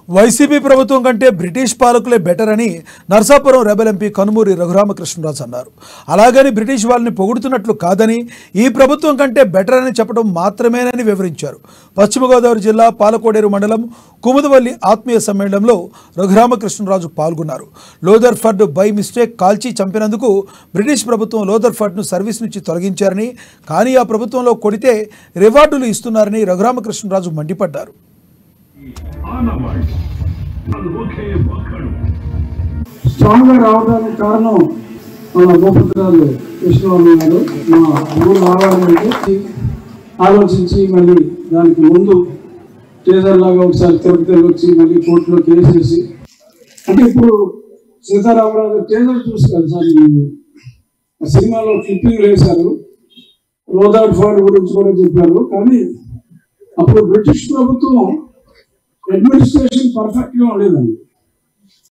YCP ప్రభుత్వం కంటే British పాలకులే బెటర్ అని నర్సాపురం రెబెల్ ఎంపీ కనుమూరి రఘురామకృష్ణరాజు అన్నారు. అలాగని బ్రిటిష్ వాళ్ళని పొగుడుతున్నట్లు కాదని ఈ ప్రభుత్వం కంటే బెటర్ అని చెప్పడం మాత్రమేనని వివరించారు. పశ్చిమ గోదావరి జిల్లా పాలకోడేరు మండలం కుముదవల్లి ఆత్మీయ సమ్మేళనంలో రఘురామకృష్ణరాజు పాల్గొన్నారు. లోదర్ఫర్డ్ బై మిస్టేక్ కాల్చి చంపినందుకు బ్రిటిష్ ప్రభుత్వం లోదర్ఫర్డ్ను సర్వీస్ నుంచి తొలగించారని, కానీ ఆ ప్రభుత్వంలో కొడితే రివార్డులు ఇస్తున్నారని రఘురామకృష్ణరాజు మండిపడ్డారు. స్ట్రాంగ్ గా రావడానికి కారణం మన గోపతిరాజు కృష్ణవర్మ గారు మా ఊరు రావాలంటే ఆలోచించి మళ్ళీ దానికి ముందు ట్రేజర్ లాగా ఒకసారి తిరుపతి వచ్చి మళ్ళీ కోర్టులో కేసు వేసి, అంటే ఇప్పుడు సీతారామరాజు ట్రేజర్ చూసుకోవాలి సార్. ఈ సినిమాలో క్లిప్పింగ్ వేశారు, లోదర్ఫర్డ్ గురించి కూడా చెప్పారు. కానీ అప్పుడు బ్రిటిష్ ప్రభుత్వం అడ్మినిస్ట్రేషన్ పర్ఫెక్ట్ గా ఉండేదండి.